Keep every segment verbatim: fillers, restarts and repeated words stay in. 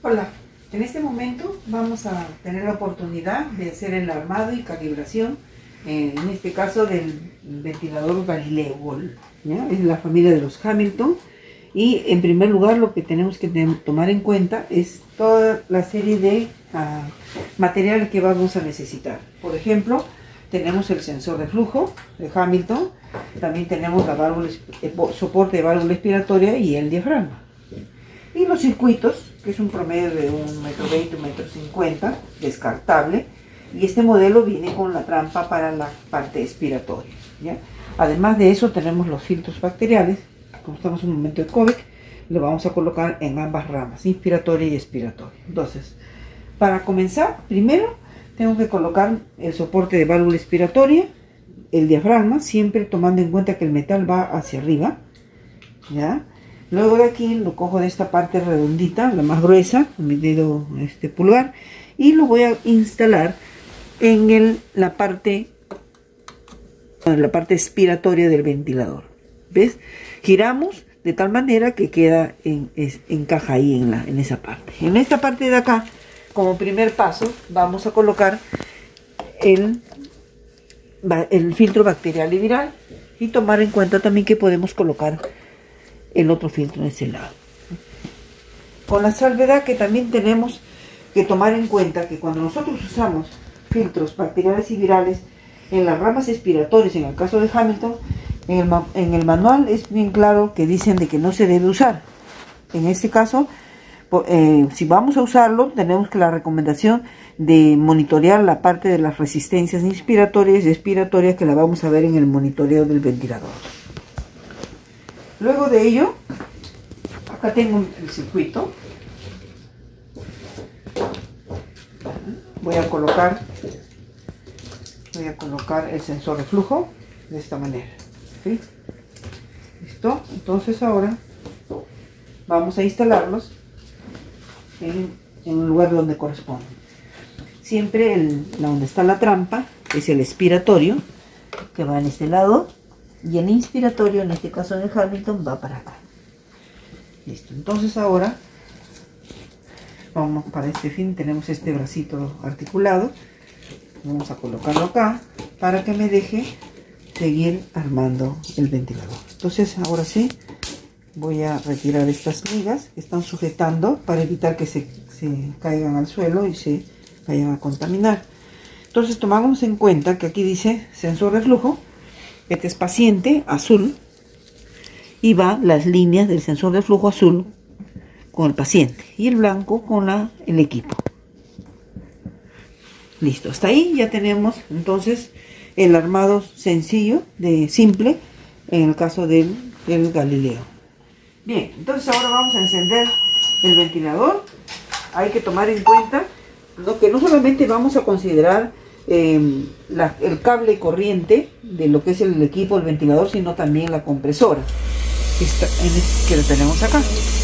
Hola, en este momento vamos a tener la oportunidad de hacer el armado y calibración, eh, en este caso del ventilador Galileo, ¿ya? Es la familia de los Hamilton. Y en primer lugar lo que tenemos que tomar en cuenta es toda la serie de uh, material que vamos a necesitar. Por ejemplo, tenemos el sensor de flujo de Hamilton, también tenemos la válvula, el soporte de válvula expiratoria y el diafragma. Y los circuitos, que es un promedio de un metro veinte, un metro cincuenta, descartable, y este modelo viene con la trampa para la parte expiratoria, ¿ya? Además de eso tenemos los filtros bacteriales. Como estamos en un momento de COVID, lo vamos a colocar en ambas ramas, inspiratoria y expiratoria. Entonces, para comenzar, primero tengo que colocar el soporte de válvula expiratoria, el diafragma, siempre tomando en cuenta que el metal va hacia arriba, ¿ya? Luego de aquí lo cojo de esta parte redondita, la más gruesa, con mi dedo este pulgar, y lo voy a instalar en el, la parte en la parte expiratoria del ventilador. ¿Ves? Giramos de tal manera que queda en, es, encaja ahí en, la, en esa parte. En esta parte de acá, como primer paso, vamos a colocar el, el filtro bacterial y viral, y tomar en cuenta también que podemos colocar el otro filtro en ese lado. Con la salvedad que también tenemos que tomar en cuenta que cuando nosotros usamos filtros bacteriales y virales en las ramas expiratorias, en el caso de Hamilton, en el, en el manual es bien claro que dicen de que no se debe usar. En este caso, eh, si vamos a usarlo, tenemos que la recomendación de monitorear la parte de las resistencias inspiratorias y expiratorias, que la vamos a ver en el monitoreo del ventilador. Luego de ello, acá tengo el circuito. Voy a colocar, voy a colocar el sensor de flujo de esta manera. ¿Sí? ¿Listo? Entonces ahora vamos a instalarlos en, en un lugar donde corresponde. Siempre el, la donde está la trampa es el expiratorio, que va en este lado, y el inspiratorio, en este caso de Hamilton, va para acá. Listo. Entonces ahora vamos, para este fin tenemos este bracito articulado, vamos a colocarlo acá para que me deje seguir armando el ventilador. Entonces ahora sí voy a retirar estas ligas que están sujetando para evitar que se, se caigan al suelo y se vayan a contaminar. Entonces tomamos en cuenta que aquí dice sensor de flujo. Este es paciente azul y va las líneas del sensor de flujo azul con el paciente y el blanco con la, el equipo. Listo, hasta ahí ya tenemos entonces el armado sencillo, de simple, en el caso del, del Galileo. Bien, entonces ahora vamos a encender el ventilador. Hay que tomar en cuenta, ¿no?, que no solamente vamos a considerar eh, la, el cable corriente de lo que es el equipo, el ventilador, sino también la compresora, que, está en el, que la tenemos acá.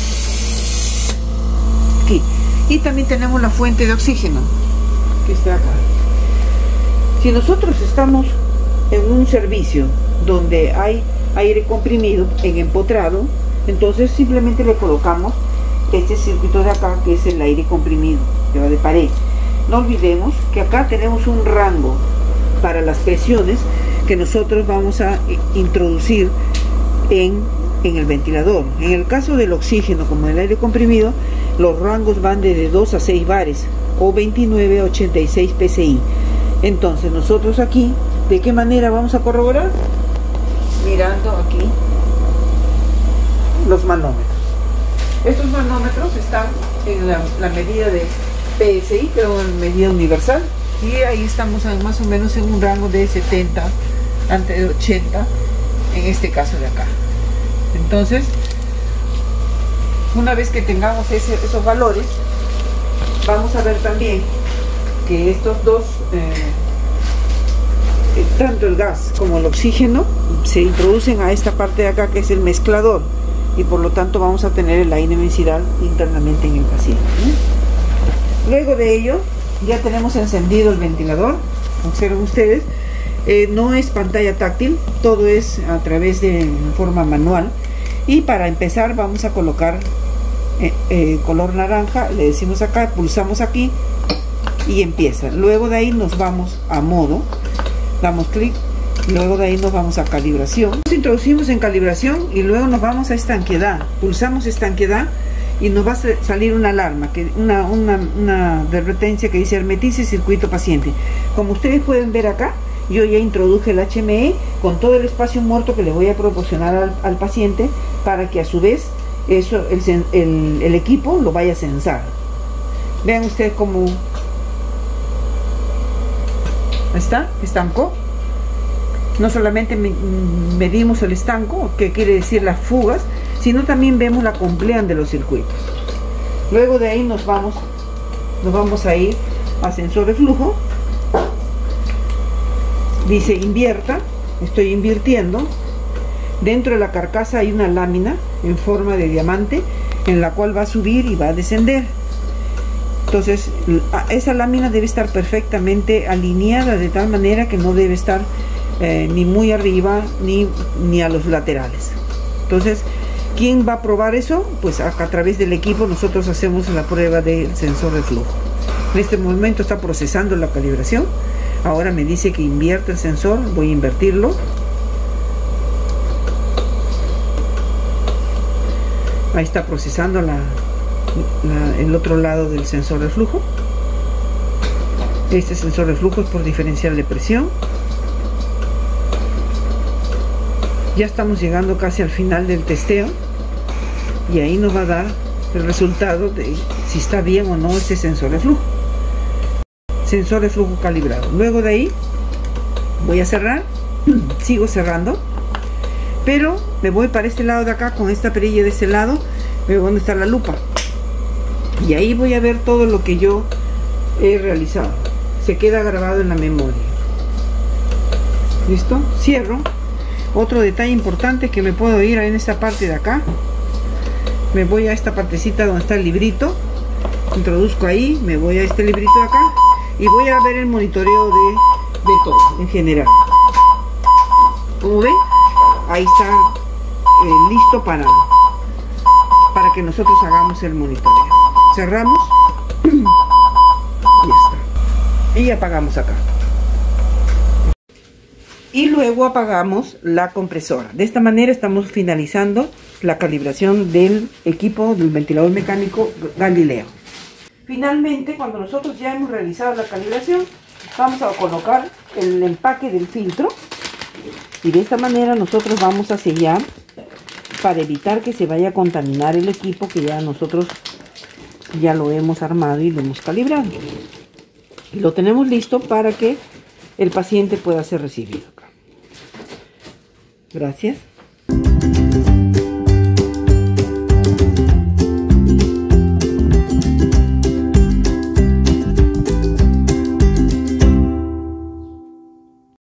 Aquí. Y también tenemos la fuente de oxígeno, que está acá. Si nosotros estamos en un servicio donde hay aire comprimido en empotrado, entonces simplemente le colocamos este circuito de acá, que es el aire comprimido, que va de pared. No olvidemos que acá tenemos un rango para las presiones que nosotros vamos a introducir en, en el ventilador. En el caso del oxígeno, como el aire comprimido, los rangos van desde dos a seis bares o veintinueve a ochenta y seis P S I. Entonces nosotros aquí, ¿de qué manera vamos a corroborar? Mirando aquí los manómetros. Estos manómetros están en la, la medida de P S I, pero en medida universal, y ahí estamos en, más o menos en un rango de setenta ante ochenta, en este caso de acá. Entonces, una vez que tengamos ese, esos valores, vamos a ver también que estos dos, eh, tanto el gas como el oxígeno, se introducen a esta parte de acá, que es el mezclador, y por lo tanto vamos a tener el aire medicinal internamente en el paciente, ¿eh? Luego de ello ya tenemos encendido el ventilador. Observen ustedes, eh, no es pantalla táctil, todo es a través de forma manual. Y para empezar vamos a colocar eh, eh, color naranja, le decimos acá, pulsamos aquí y empieza. Luego de ahí nos vamos a modo, damos clic, luego de ahí nos vamos a calibración, nos introducimos en calibración y luego nos vamos a estanqueidad, pulsamos estanqueidad y nos va a salir una alarma, que una, una, una advertencia que dice hermetice circuito paciente. Como ustedes pueden ver acá, yo ya introduje el H M E con todo el espacio muerto que le voy a proporcionar al, al paciente, para que a su vez eso el, el, el equipo lo vaya a censar. Vean ustedes cómo está, estancó. No solamente medimos el estanco, que quiere decir las fugas, sino también vemos la compliance de los circuitos. Luego de ahí nos vamos nos vamos a ir a sensor de flujo. Dice invierta, estoy invirtiendo. Dentro de la carcasa hay una lámina en forma de diamante en la cual va a subir y va a descender. Entonces esa lámina debe estar perfectamente alineada, de tal manera que no debe estar eh, ni muy arriba ni, ni a los laterales. Entonces, ¿quién va a probar eso? Pues acá, a través del equipo nosotros hacemos la prueba del sensor de flujo. En este momento está procesando la calibración. Ahora me dice que invierte el sensor, voy a invertirlo. Ahí está procesando la, la, el otro lado del sensor de flujo. Este sensor de flujo es por diferencial de presión. Ya estamos llegando casi al final del testeo y ahí nos va a dar el resultado de si está bien o no ese sensor de flujo. Sensor de flujo calibrado. Luego de ahí voy a cerrar, sigo cerrando, pero me voy para este lado de acá con esta perilla de este lado, veo dónde está la lupa y ahí voy a ver todo lo que yo he realizado. Se queda grabado en la memoria. ¿Listo? Cierro. Otro detalle importante es que me puedo ir en esta parte de acá, me voy a esta partecita donde está el librito, introduzco ahí, me voy a este librito de acá y voy a ver el monitoreo de, de todo en general. Como ven, ahí está eh, listo para, para que nosotros hagamos el monitoreo. Cerramos y ya está. Y apagamos acá. Y luego apagamos la compresora. De esta manera estamos finalizando la calibración del equipo del ventilador mecánico Galileo. Finalmente, cuando nosotros ya hemos realizado la calibración, vamos a colocar el empaque del filtro y de esta manera nosotros vamos a sellar para evitar que se vaya a contaminar el equipo que ya nosotros ya lo hemos armado y lo hemos calibrado. Y lo tenemos listo para que el paciente pueda ser recibido acá. Gracias.